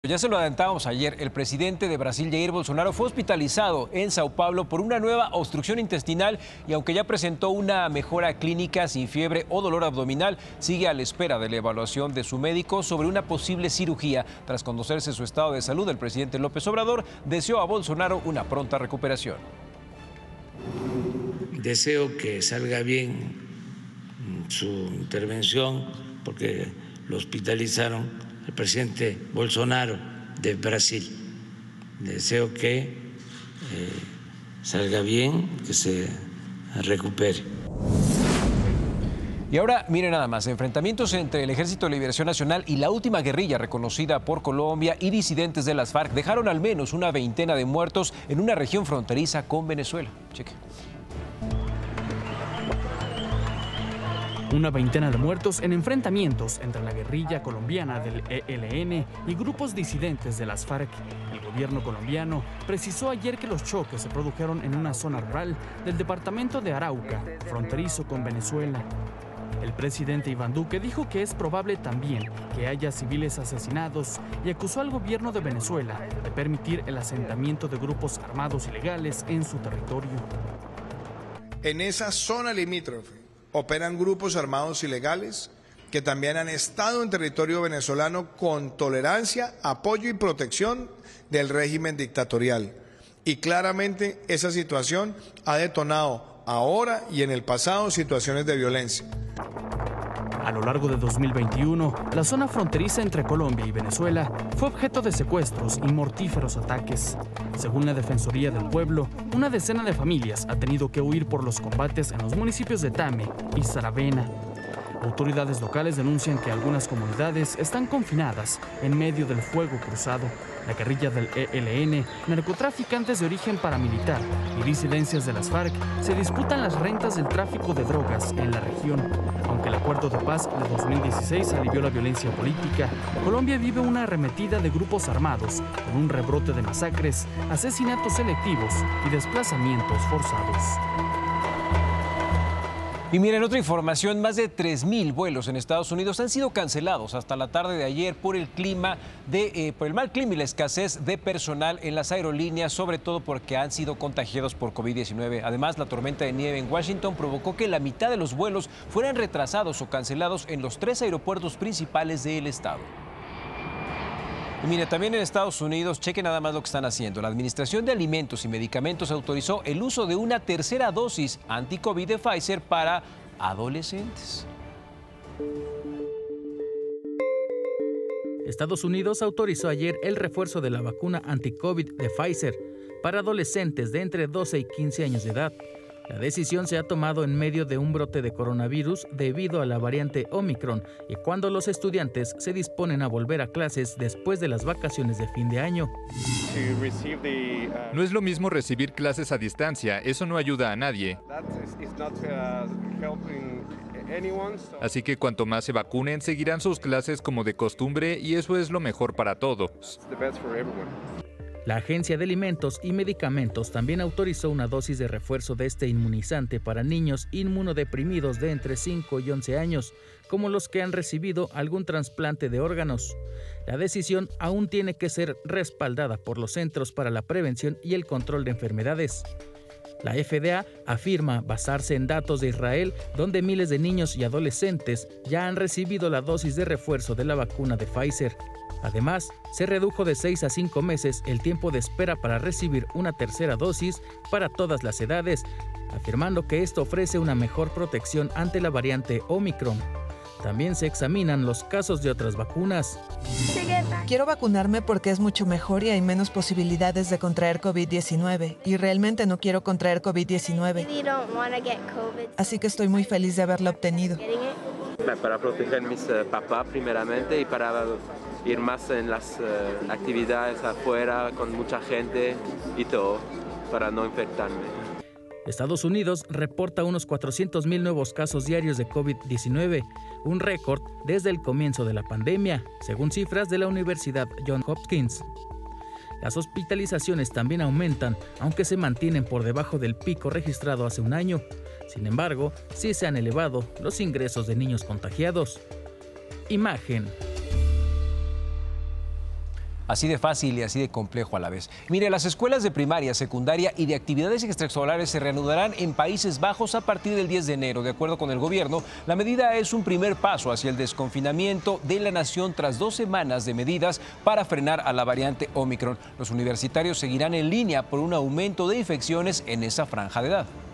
Ya se lo adelantábamos ayer, el presidente de Brasil, Jair Bolsonaro, fue hospitalizado en Sao Paulo por una nueva obstrucción intestinal y aunque ya presentó una mejora clínica sin fiebre o dolor abdominal, sigue a la espera de la evaluación de su médico sobre una posible cirugía. Tras conocerse su estado de salud, el presidente López Obrador deseó a Bolsonaro una pronta recuperación. Deseo que salga bien su intervención porque lo hospitalizaron el presidente Bolsonaro de Brasil. Deseo que salga bien, que se recupere. Y ahora, miren nada más, enfrentamientos entre el Ejército de Liberación Nacional y la última guerrilla reconocida por Colombia y disidentes de las FARC dejaron al menos una veintena de muertos en una región fronteriza con Venezuela. Cheque. Una veintena de muertos en enfrentamientos entre la guerrilla colombiana del ELN y grupos disidentes de las FARC. El gobierno colombiano precisó ayer que los choques se produjeron en una zona rural del departamento de Arauca, fronterizo con Venezuela. El presidente Iván Duque dijo que es probable también que haya civiles asesinados y acusó al gobierno de Venezuela de permitir el asentamiento de grupos armados ilegales en su territorio. En esa zona limítrofe operan grupos armados ilegales que también han estado en territorio venezolano con tolerancia, apoyo y protección del régimen dictatorial. Y claramente esa situación ha detonado ahora y en el pasado situaciones de violencia. A lo largo de 2021, la zona fronteriza entre Colombia y Venezuela fue objeto de secuestros y mortíferos ataques. Según la Defensoría del Pueblo, una decena de familias ha tenido que huir por los combates en los municipios de Tame y Saravena. Autoridades locales denuncian que algunas comunidades están confinadas en medio del fuego cruzado. La guerrilla del ELN, narcotraficantes de origen paramilitar y disidencias de las FARC se disputan las rentas del tráfico de drogas en la región. Aunque el acuerdo de paz de 2016 alivió la violencia política, Colombia vive una arremetida de grupos armados con un rebrote de masacres, asesinatos selectivos y desplazamientos forzados. Y miren, otra información, más de 3,000 vuelos en Estados Unidos han sido cancelados hasta la tarde de ayer por el mal clima y la escasez de personal en las aerolíneas, sobre todo porque han sido contagiados por COVID-19. Además, la tormenta de nieve en Washington provocó que la mitad de los vuelos fueran retrasados o cancelados en los 3 aeropuertos principales del estado. Y mire, también en Estados Unidos, cheque nada más lo que están haciendo. La Administración de Alimentos y Medicamentos autorizó el uso de una tercera dosis anti-COVID de Pfizer para adolescentes. Estados Unidos autorizó ayer el refuerzo de la vacuna anti-COVID de Pfizer para adolescentes de entre 12 y 15 años de edad. La decisión se ha tomado en medio de un brote de coronavirus debido a la variante Omicron y cuando los estudiantes se disponen a volver a clases después de las vacaciones de fin de año. No es lo mismo recibir clases a distancia, eso no ayuda a nadie. Así que cuanto más se vacunen, seguirán sus clases como de costumbre y eso es lo mejor para todos. La Agencia de Alimentos y Medicamentos también autorizó una dosis de refuerzo de este inmunizante para niños inmunodeprimidos de entre 5 y 11 años, como los que han recibido algún trasplante de órganos. La decisión aún tiene que ser respaldada por los Centros para la Prevención y el Control de Enfermedades. La FDA afirma basarse en datos de Israel, donde miles de niños y adolescentes ya han recibido la dosis de refuerzo de la vacuna de Pfizer. Además, se redujo de 6 a 5 meses el tiempo de espera para recibir una tercera dosis para todas las edades, afirmando que esto ofrece una mejor protección ante la variante Omicron. También se examinan los casos de otras vacunas. Quiero vacunarme porque es mucho mejor y hay menos posibilidades de contraer COVID-19. Y realmente no quiero contraer COVID-19. Así que estoy muy feliz de haberlo obtenido. Para proteger a mis papás primeramente y para ir más en las actividades afuera con mucha gente y todo, para no infectarme. Estados Unidos reporta unos 400,000 nuevos casos diarios de COVID-19, un récord desde el comienzo de la pandemia, según cifras de la Universidad Johns Hopkins. Las hospitalizaciones también aumentan, aunque se mantienen por debajo del pico registrado hace un año. Sin embargo, sí se han elevado los ingresos de niños contagiados. Imagen. así de fácil y así de complejo a la vez. Mire, las escuelas de primaria, secundaria y de actividades extraescolares se reanudarán en Países Bajos a partir del 10 de enero. De acuerdo con el gobierno, la medida es un primer paso hacia el desconfinamiento de la nación tras 2 semanas de medidas para frenar a la variante Omicron. Los universitarios seguirán en línea por un aumento de infecciones en esa franja de edad.